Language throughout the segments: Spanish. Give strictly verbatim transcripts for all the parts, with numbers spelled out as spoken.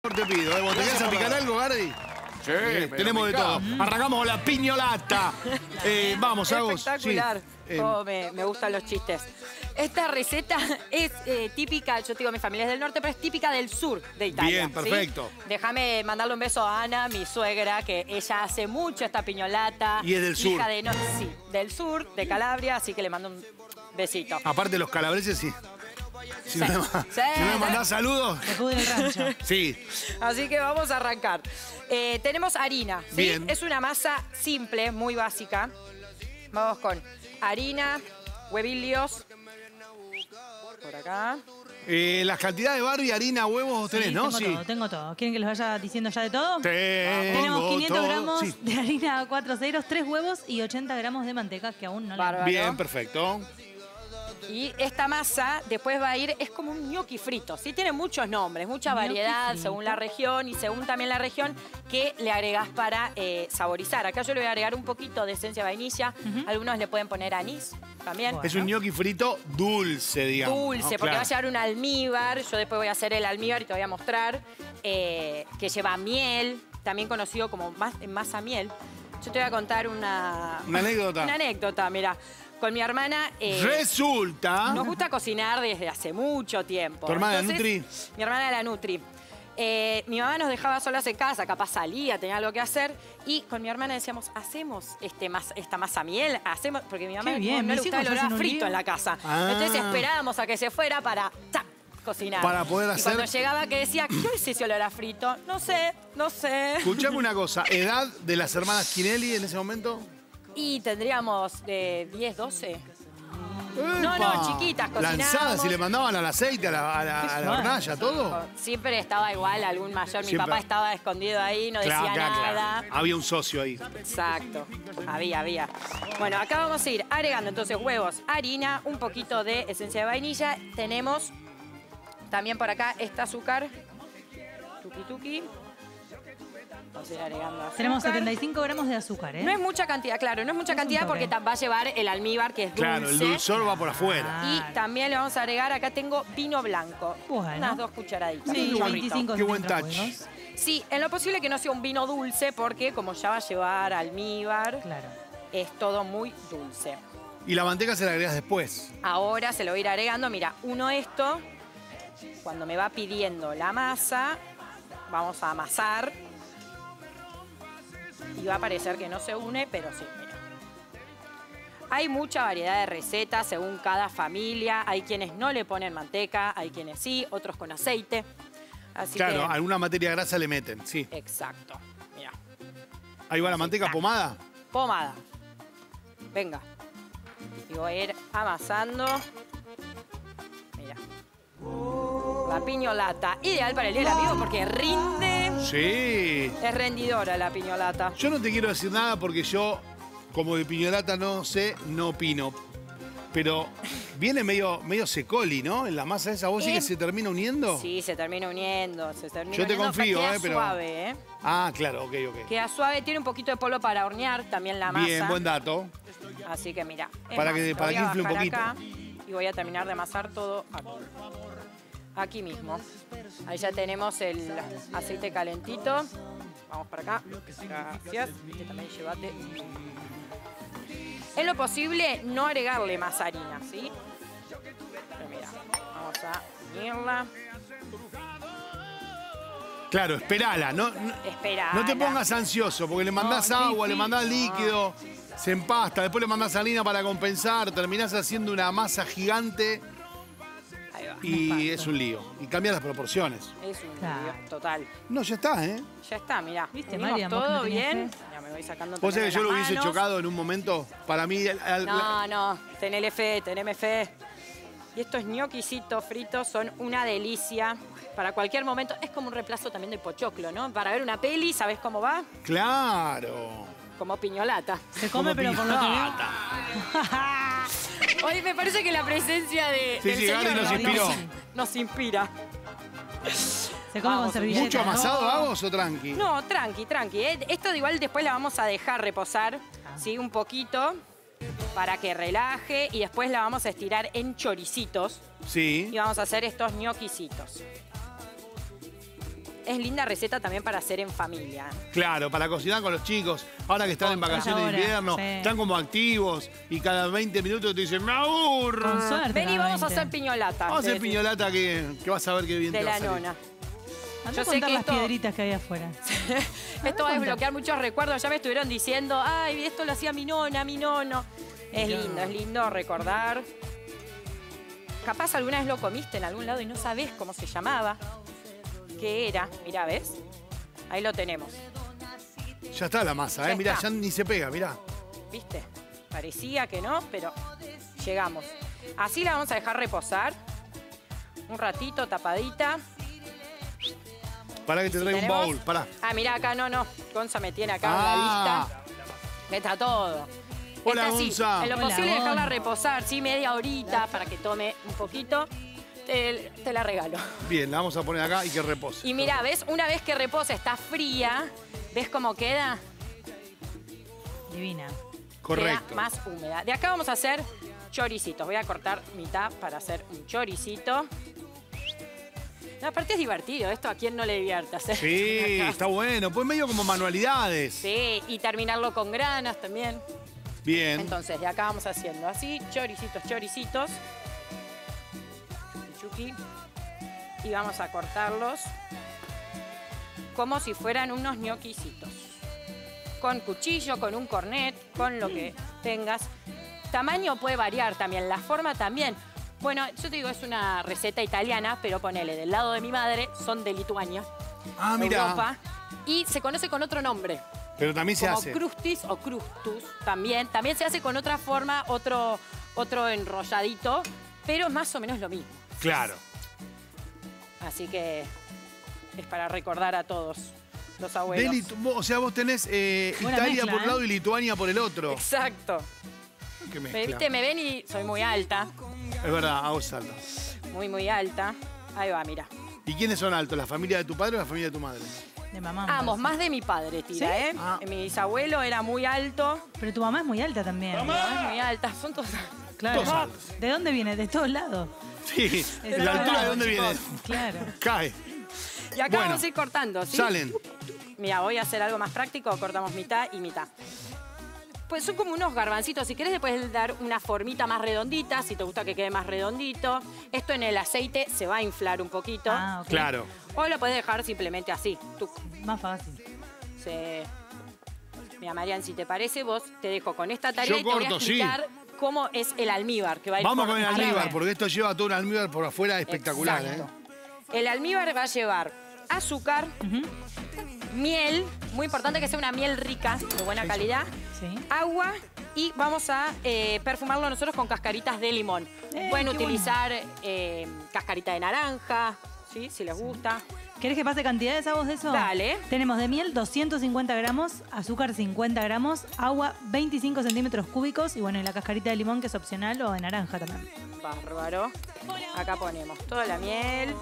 Te pido, ¿eh? ¿Vos te querés picar algo, Gardi? Sí, Eh, tenemos de todo. Mm. Arrancamos con la piñolata. Eh, vamos, Agos. Espectacular. Sí. Oh, me, me gustan los chistes. Esta receta es eh, típica, yo te digo, mi familia es del norte, pero es típica del sur de Italia. Bien, perfecto. ¿Sí? Déjame mandarle un beso a Ana, mi suegra, que ella hace mucho esta piñolata. Y es del sur. Hija de no, sí, del sur, de Calabria, así que le mando un besito. Aparte los calabreses, sí. Si, Sí. no, me, Sí. si no me mandás saludos. Se pudre el rancho. Sí. Así que vamos a arrancar. Eh, tenemos harina, ¿sí? Bien. Es una masa simple, muy básica. Vamos con harina, huevillos. Por acá. Eh, las cantidades de Barbie, harina, huevos, vos tenés, Sí, ¿no? tengo Sí. todo, tengo todo. ¿Quieren que les vaya diciendo ya de todo? Tengo Tenemos quinientos todo. gramos Sí. de harina a cuatro ceros, tres huevos y ochenta gramos de manteca que aún no le... Bárbaro. Bien, perfecto. Y esta masa después va a ir, es como un gnocchi frito, ¿sí? Tiene muchos nombres, mucha Gnocchi variedad frito. según la región y según también la región que le agregás para eh, saborizar. Acá yo le voy a agregar un poquito de esencia de vainilla. Uh-huh. Algunos le pueden poner anís también. Bueno. Es un gnocchi frito dulce, digamos. Dulce, ¿no? porque Claro. va a llevar un almíbar. Yo después voy a hacer el almíbar y te voy a mostrar. eh, que lleva miel, también conocido como mas- masa miel. Yo te voy a contar una... Una anécdota. Una anécdota, mira. Con mi hermana... eh, Resulta. nos gusta cocinar desde hace mucho tiempo. ¿Tu hermana la Entonces, Nutri? Mi hermana la Nutri. Eh, mi mamá nos dejaba solas en casa, capaz salía, tenía algo que hacer. Y con mi hermana decíamos, hacemos este mas- esta masa miel, hacemos, porque mi mamá Qué bien, no, no le mis gustaba el hijos olor a hacen un frito lío. en la casa. Ah. Entonces esperábamos a que se fuera para ¡tac! Cocinar. Para poder Y hacer- cuando llegaba que decía, ¿qué es ese olor a frito? No sé, no sé. Escuchame una cosa. ¿Edad de las hermanas Kinelli en ese momento? Y tendríamos de diez, doce. No, ¡Epa! no, chiquitas, cocinábamos. Lanzadas y le mandaban al aceite, a la, a la, a la hornalla, todo. Siempre estaba igual algún mayor. Mi Siempre. papá estaba escondido ahí, no Claro, decía claro, nada. claro. Había un socio ahí. Exacto. Había, había. Bueno, acá vamos a ir agregando entonces huevos, harina, un poquito de esencia de vainilla. Tenemos también por acá este azúcar. Tuki tuki. Vamos a ir agregando azúcar. Tenemos setenta y cinco gramos de azúcar, ¿eh? No es mucha cantidad, claro, no es mucha Es un cantidad toque. porque va a llevar el almíbar, que es dulce. Claro, el dulzor va por afuera. Y también le vamos a agregar, acá tengo vino blanco. Bueno. Unas dos cucharaditas. Sí, un chorrito. veinticinco Qué buen centímetros touch. huevos. Sí, en lo posible que no sea un vino dulce porque como ya va a llevar almíbar, Claro. es todo muy dulce. Y la manteca se la agregas después. Ahora se lo voy a ir agregando. Mira, uno esto, cuando me va pidiendo la masa, vamos a amasar. Y va a parecer que no se une, pero sí, mira. Hay mucha variedad de recetas según cada familia. Hay quienes no le ponen manteca, hay quienes sí, otros con aceite. Así Claro, que... alguna materia grasa le meten, sí. Exacto. Mira. Ahí va la manteca está. pomada. Pomada. Venga. Y voy a ir amasando. Mira. La piñolata. Ideal para el día del amigo porque rinde. Sí. Es rendidora la piñolata. Yo no te quiero decir nada porque yo, como de piñolata no sé, no opino. Pero viene medio, medio secoli, ¿no? En la masa esa, ¿vos sí Eh, que se termina uniendo? Sí, se termina uniendo. Se termina Yo te uniendo, confío, queda eh, pero- suave, ¿eh? Ah, claro, ok, ok. Queda suave. Tiene un poquito de polvo para hornear también la masa. Bien, buen dato. Así que mira. es Para más, que- lo para voy que a infle un bajar poquito. acá y voy a terminar de amasar todo aquí. Aquí mismo. Ahí ya tenemos el aceite calentito. Vamos para acá. Gracias. Este también llévate. En lo posible, no agregarle más harina, ¿sí? Pero mira, vamos a unirla. Claro, esperala. No, no, Esperala. no te pongas ansioso porque le mandás No, agua, sí, le sí. mandás líquido, se empasta, después le mandás harina para compensar, terminás haciendo una masa gigante Ahí va. y es un lío. Y cambia las proporciones. Es un Claro. lío total. No, ya está, ¿eh? Ya está, mirá. ¿Viste, Unimos Marian, vos que todo no tenías bien. fe? Ya me voy sacando Vos sabés que yo también lo las hubiese manos. chocado en un momento. Para mí, al- al- No, no, tenele fe, teneme fe. Y estos ñoquisitos fritos son una delicia para cualquier momento. Es como un reemplazo también del pochoclo, ¿no? Para ver una peli, ¿sabes cómo va? claro. Como piñolata. Se come, pero por lo que veo... Hoy me parece que la presencia de, Sí, del sí, señor Gary nos inspiró. nos inspira. Se come Vamos, con servilleta. ¿Mucho ¿no? amasado, Vagos, o tranqui? No, tranqui, tranqui. ¿eh? Esto igual después la vamos a dejar reposar, ¿sí? Un poquito para que relaje y después la vamos a estirar en choricitos Sí. y vamos a hacer estos ñoquisitos. es linda receta también para hacer en familia. Claro, para cocinar con los chicos. Ahora que están en vacaciones de ahora, invierno, sí. están como activos y cada veinte minutos te dicen, ¡me aburro! Con suerte. Vení, vamos a veinte. hacer piñolata. Vamos a hacer de- piñolata que, que vas a ver qué bien De te va la a salir. nona. Andá Yo a sé contar que las esto- piedritas que hay afuera. Esto va a desbloquear muchos recuerdos. Ya me estuvieron diciendo, ay, esto lo hacía mi nona, mi nono. Es lindo, es lindo recordar. Capaz alguna vez lo comiste en algún lado y no sabés cómo se llamaba. ¿Qué era? Mirá, ¿ves? Ahí lo tenemos. Ya está la masa, Ya ¿eh? Mirá, está. ya ni se pega, mirá. ¿Viste? Parecía que no, pero llegamos. Así la vamos a dejar reposar. Un ratito, tapadita. Pará que te Si traigo un tenemos- baúl, pará. Ah, mirá, acá no, no. Gonza me tiene acá Ah. en la lista. Está todo. Hola, Está así, Gonza. en lo Hola, posible dejarla Gonza. reposar, ¿sí? Media horita para que tome un poquito. Te, te la regalo. Bien, la vamos a poner acá y que repose. Y mira, ¿ves? Una vez que reposa, está fría. ¿Ves cómo queda? Divina. Correcto. Queda más húmeda. De acá vamos a hacer choricitos. Voy a cortar mitad para hacer un choricito. No, aparte es divertido. Esto a quién no le divierte hacer. Sí, acá. está bueno. Pues medio como manualidades. Sí, y terminarlo con granas también. Bien. Entonces, de acá vamos haciendo así, choricitos, choricitos. Chuqui, chuqui. Y vamos a cortarlos como si fueran unos ñoquisitos. Con cuchillo, con un cornet, con lo que tengas. Tamaño puede variar también, la forma también. Bueno, yo te digo, es una receta italiana, pero ponele, del lado de mi madre, son de Lituania, Ah, mira. Europa. Y se conoce con otro nombre. Pero también se Como hace. crustis o crustus también. También se hace con otra forma, otro, otro enrolladito, pero es más o menos lo mismo. Claro. Así que es para recordar a todos los De abuelos. Litu- vos- o sea, vos tenés eh, Buena Italia mezcla, por un ¿eh? lado y Lituania por el otro. Exacto. ¿Qué Me, mezcla? ¿Viste? Me ven y soy muy alta, Es verdad, a vos alto. muy, muy alta. Ahí va, mira. ¿Y quiénes son altos? ¿La familia de tu padre o la familia de tu madre? De mamá. Ambos, me más de mi padre, tira, ¿Sí? ¿eh? Ah. Mi bisabuelo era muy alto. parece. Pero tu mamá es muy alta también. Mi mamá es muy alta. Son todos... Claro. Todos altos. ¿De dónde viene? De todos lados. Sí. De ¿La todos altura de lados, dónde viene? chicos. Claro. Cae. Y acá Bueno. vamos a ir cortando, ¿sí? Salen. Mira, voy a hacer algo más práctico, cortamos mitad y mitad. Pues son como unos garbancitos, si querés le puedes dar una formita más redondita, si te gusta que quede más redondito. Esto en el aceite se va a inflar un poquito. Ah, ok. Claro. O lo puedes dejar simplemente así. Tú, Más fácil. se... Mira, Marian, si te parece, vos te dejo con esta tarea Yo y te voy a corto, sí. explicar cómo es el almíbar. Que va a ir Vamos por con el arriba. almíbar, porque esto lleva todo un almíbar por afuera espectacular, Exacto. ¿eh? El almíbar va a llevar azúcar, Ujú. miel, muy importante que sea una miel rica, de buena calidad, Sí. agua y vamos a eh, perfumarlo nosotros con cascaritas de limón. Eh, Pueden qué utilizar eh, cascarita de naranja, ¿sí? Si les gusta. ¿Querés que pase cantidades a vos de eso? Dale. Tenemos de miel doscientos cincuenta gramos, azúcar cincuenta gramos, agua veinticinco centímetros cúbicos y bueno, y la cascarita de limón que es opcional o de naranja también. Bárbaro. Acá ponemos toda la miel,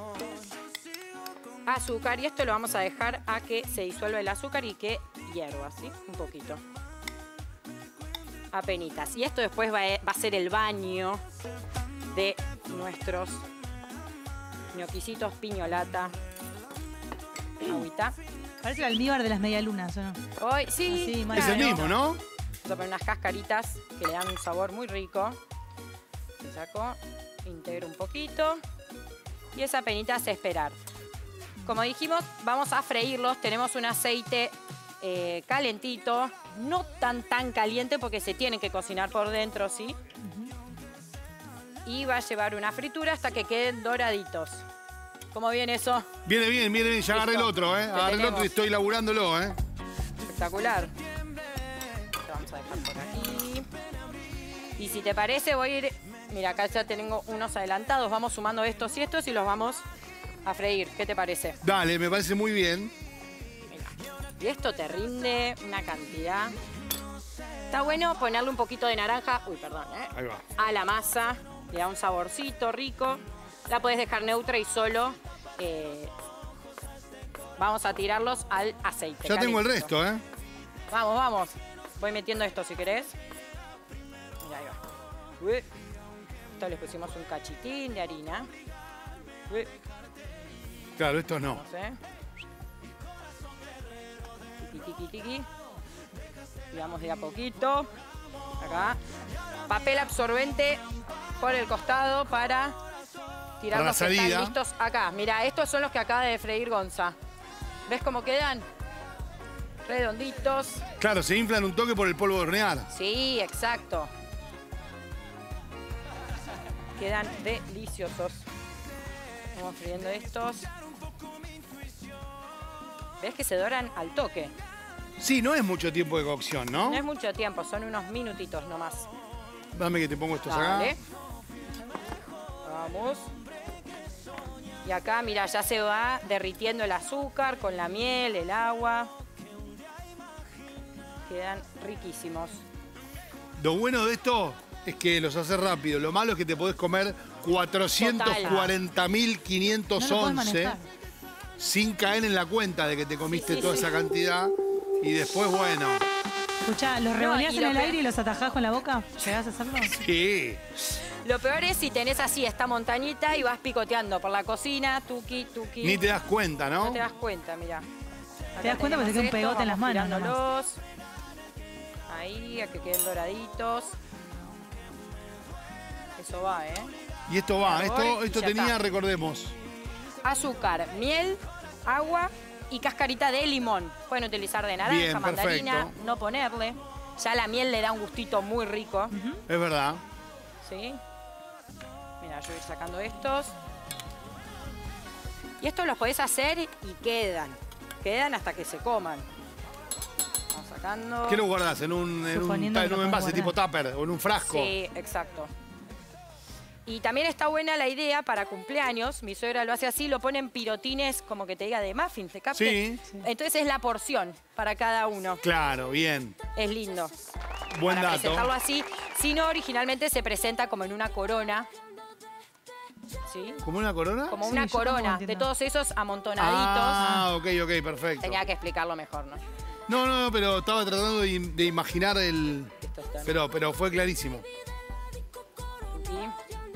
azúcar y esto lo vamos a dejar a que se disuelva el azúcar y que hierva, ¿sí? Un poquito. Apenitas. Y esto después va a, va a ser el baño de nuestros ñoquisitos piñolata. Agüita. Parece el almíbar de las medialunas, ¿o no? Hoy, sí, Así, claro. Es el mismo, ¿no? Vamos a poner unas cascaritas que le dan un sabor muy rico. Se sacó, integro un poquito. Y esa penita hace esperar. Como dijimos, vamos a freírlos. Tenemos un aceite eh, calentito. No tan, tan caliente porque se tienen que cocinar por dentro, ¿sí? Y va a llevar una fritura hasta que queden doraditos. ¿Cómo viene eso? Viene bien, viene bien. Ya agarré el Listo. otro, ¿eh? Lo Agarré el otro y tenemos. estoy laburándolo, ¿eh? Espectacular. Lo vamos a dejar por aquí. Y si te parece, voy a ir... Mira, acá ya tengo unos adelantados. Vamos sumando estos y estos y los vamos a freír. ¿Qué te parece? Dale, me parece muy bien. Y esto te rinde una cantidad. Está bueno ponerle un poquito de naranja. Uy, perdón, ¿eh? Ahí va. A la masa. Le da un saborcito rico. La puedes dejar neutra y solo eh, vamos a tirarlos al aceite. Ya tengo el calentito. resto, ¿eh? Vamos, vamos. Voy metiendo esto si querés. Mira, ahí va. Uy. Esto le pusimos un cachitín de harina. Uy. Claro, estos no. No sé. Tiki, tiki, tiki. Y vamos de a poquito. Acá. Papel absorbente por el costado para tirar Para la los que están salida. listos acá. Mira, estos son los que acaba de freír Gonza. ¿Ves cómo quedan? Redonditos. Claro, se inflan un toque por el polvo de hornear. Sí, exacto. Quedan deliciosos. Vamos friendo estos. ¿Ves que se doran al toque? Sí, no es mucho tiempo de cocción, ¿no? No es mucho tiempo, son unos minutitos nomás. Dame que te pongo estos Dale. acá. Vamos. Y acá, mira, ya se va derritiendo el azúcar con la miel, el agua. Quedan riquísimos. Lo bueno de esto es que los haces rápido. Lo malo es que te podés comer cuatrocientos cuarenta mil quinientos No lo podés once manejar. sin caer en la cuenta de que te comiste Sí, sí, toda sí. esa cantidad. Y después, bueno, Escuchá, ¿los No, revoleás y en lo el que- aire y los atajás con la boca? ¿Llegás a hacerlo? sí. Lo peor es si tenés así esta montañita y vas picoteando por la cocina, tuki, tuki. Ni te das cuenta, ¿no? No te das cuenta, mira. Te das cuenta porque te queda un pegote en las manos nomás. Tirándolos. Ahí, a que queden doraditos. Eso va, ¿eh? Y esto va, Me esto, voy y esto ya tenía, está. recordemos. Azúcar, miel, agua y cascarita de limón. Pueden utilizar de naranja, Bien, mandarina, perfecto. no ponerle. Ya la miel le da un gustito muy rico. Es verdad. ¿Sí? Mira, yo voy a ir sacando estos. Y estos los podés hacer y quedan. Quedan hasta que se coman. Vamos sacando. ¿Qué lo guardás? ¿En un, en un, Suponiendo ta- que en un lo envase podés tipo tupper o en un frasco? Sí, exacto. Y también está buena la idea para cumpleaños. Mi suegra lo hace así, lo ponen pirotines como que te diga de muffins, de cupcakes. Sí. Entonces es la porción para cada uno. Claro, bien. Es lindo. Buen para dato. presentarlo así. Si no, originalmente se presenta como en una corona. ¿Sí? ¿Como una corona? Como Sí, una yo tampoco corona entiendo. de todos esos amontonaditos. Ah, ok, ok, perfecto. Tenía que explicarlo mejor, ¿no? No, no, no, pero estaba tratando de, de imaginar el... Esto está en- Pero, pero fue clarísimo. aquí.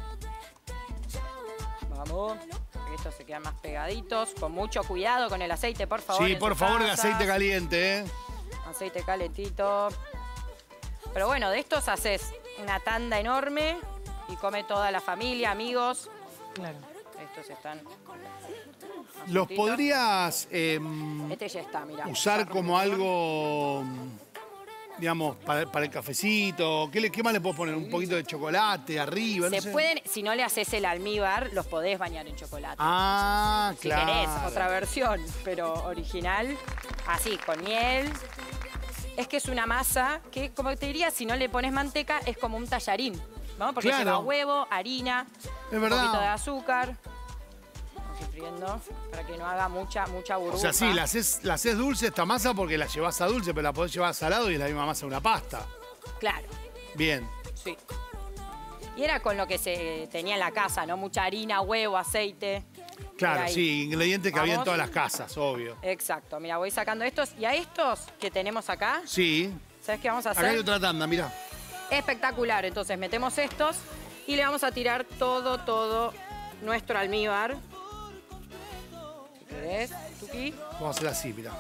Vamos. Que estos se quedan más pegaditos. Con mucho cuidado con el aceite, por favor. Sí, en por sus favor, el casas. aceite caliente, ¿eh? Aceite calentito. Pero bueno, de estos haces una tanda enorme y come toda la familia, amigos. Claro. Estos están... ¿Los juntitos. podrías em, Este ya está, mira. usar como algo, digamos, para, para el cafecito? ¿Qué, le- qué más le puedo poner? ¿Un poquito de chocolate arriba? No Se sé. pueden, si no le haces el almíbar, los podés bañar en chocolate. Ah, si claro. querés, otra versión, pero original. Así, con miel. Es que es una masa que, como te diría, si no le pones manteca, es como un tallarín, ¿no? Porque Claro. lleva huevo, harina, Es un verdad. poquito de azúcar. Vamos a ir friendo para que no haga mucha, mucha burbuja. O sea, sí, la haces, la haces dulce esta masa porque la llevas a dulce, pero la podés llevar a salado y es la misma masa de una pasta. Claro, Bien. sí. Y era con lo que se tenía en la casa, ¿no? Mucha harina, huevo, aceite. Claro, Por ahí. sí, ingredientes que había en Vamos. todas las casas, obvio. Exacto. Mira, voy sacando estos. Y a estos que tenemos acá, Sí. ¿sabes qué vamos a hacer? Acá hay otra tanda, mirá. Espectacular. Entonces metemos estos y le vamos a tirar todo, todo nuestro almíbar. Si querés, Tuki. Vamos a hacer así, mirá.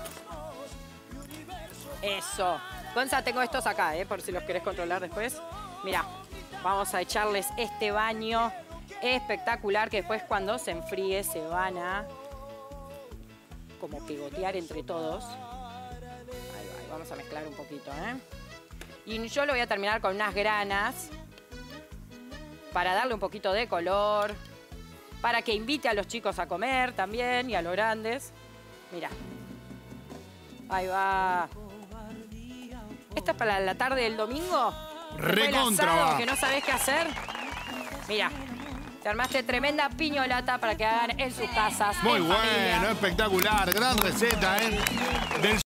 Eso. Gonza, tengo estos acá, ¿eh? Por si los querés controlar después. Mira, vamos a echarles este baño espectacular que después cuando se enfríe se van a como pegotear entre todos. Ahí va, ahí vamos a mezclar un poquito, ¿eh? Y yo lo voy a terminar con unas granas para darle un poquito de color, para que invite a los chicos a comer también y a los grandes. Mira. Ahí va. ¿Esta es para la tarde del domingo? Después del Recontra asado, va. que no sabés qué hacer. Mira, te armaste tremenda piñolata para que hagan en sus casas. Muy en familia. bueno, espectacular. Gran receta, ¿eh? Del